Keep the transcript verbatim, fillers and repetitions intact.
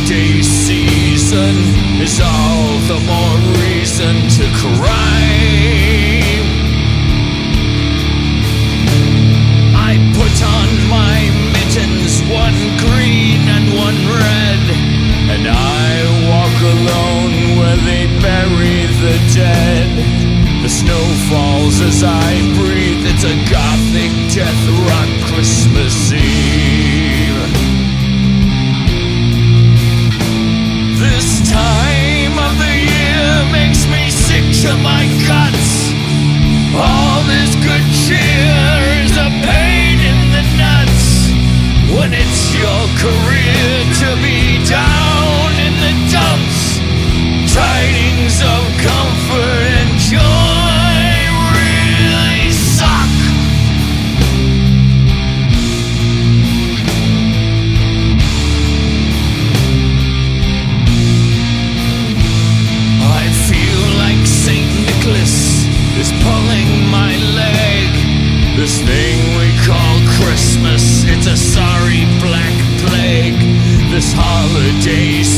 holiday season is all the more reason to cry. I put on my mittens, one green and one red, and I walk alone where they bury the dead. The snow falls as I breathe, it's a gothic death rock Christmas Eve. This time of the year makes me sick to my guts. All this good cheer is a pain in the nuts. When it's your career to be down in the dumps, tidings of comfort and joy really suck. I feel like Saint Nicholas is pulling my leg. This thing we call Christmas, it's a sorry black plague. This holiday